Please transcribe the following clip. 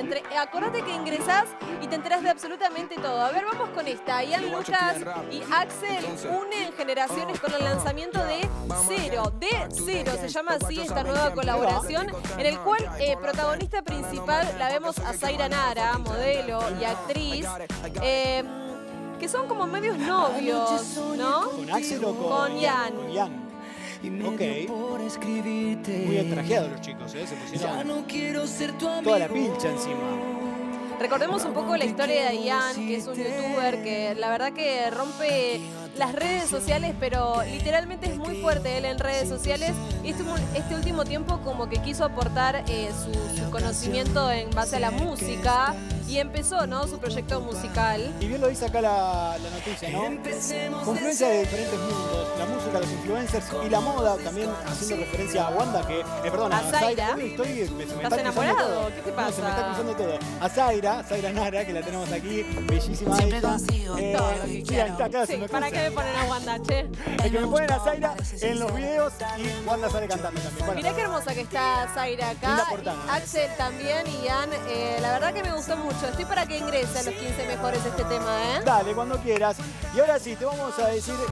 Acordate que ingresás y te enterás de absolutamente todo. A ver, vamos con esta. Ian Lucas y Axel unen generaciones con el lanzamiento de Cero. De Cero se llama así esta nueva colaboración, en el cual protagonista principal la vemos a Zaira Nara, modelo y actriz, que son como medios novios, ¿no? ¿Con Axel o con Ian? Con Ian. Ok. Muy bien trajeados los chicos, ¿eh? Se pusieron toda la pincha encima. Recordemos un poco la historia de Ian, que es un youtuber que la verdad que rompe las redes sociales, pero literalmente es muy fuerte él en redes sociales. Y este último tiempo como que quiso aportar su conocimiento en base a la música y empezó, ¿no?, su proyecto musical. Y bien lo dice acá la noticia, ¿no? Confluencia de diferentes mundos, la música, los influencers y la moda, también haciendo referencia a Wanda, perdón, a Zaira. ¿Estás enamorado? ¿Qué te pasa? No, se me está cruzando todo. A Zaira Nara, que la tenemos aquí, bellísima ella. ¿Para qué me ponen a Wanda, che? Es que me ponen a Zaira en los videos y Wanda sale cantando también. Bueno, mirá qué hermosa que está Zaira acá. Axel también y Ian. La verdad que me gustó mucho. Estoy para que ingrese a los 15 mejores este tema, ¿eh? Dale, cuando quieras. Y ahora sí, te vamos a decir